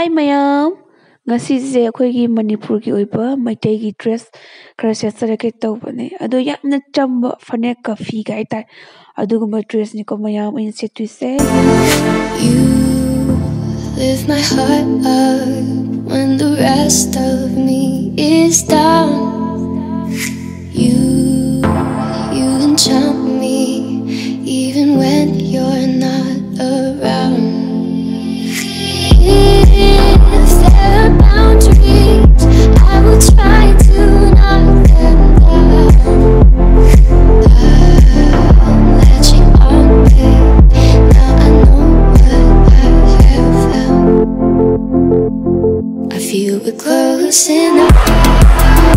Hi mayam, ngasi je akhoi Manipur ki oiba meitei gi dress khara secharake tawbane ado yamna chamba phanek ka fi ga itai aduguma dress ni ko mayam in setuse. You lift my heart up when the rest of me is down. You enchant me even when you're not around. If there are boundaries, I will try to knock them down. I'm latching on, babe. Now I know what I have found. I feel we're close enough.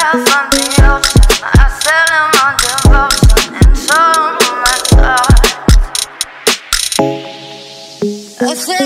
lighthouse on the ocean. I sail him on devotion into my thoughts. I said,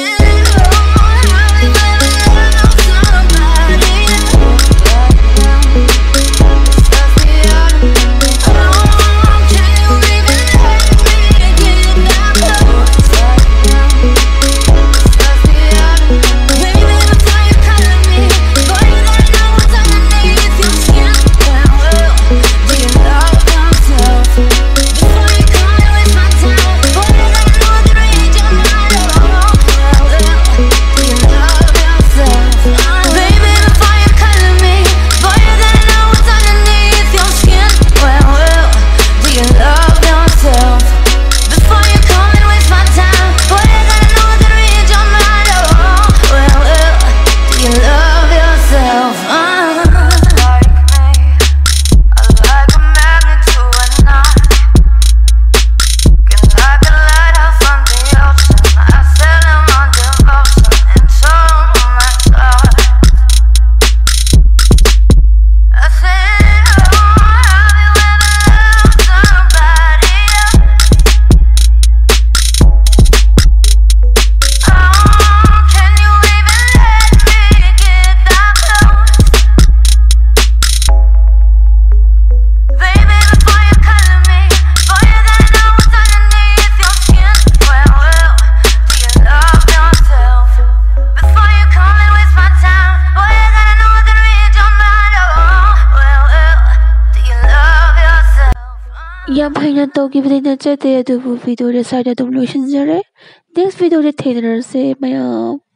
Yam haina tawkibadi nachate adubu video de side adum loisinjare. Next video de thainarase mayam.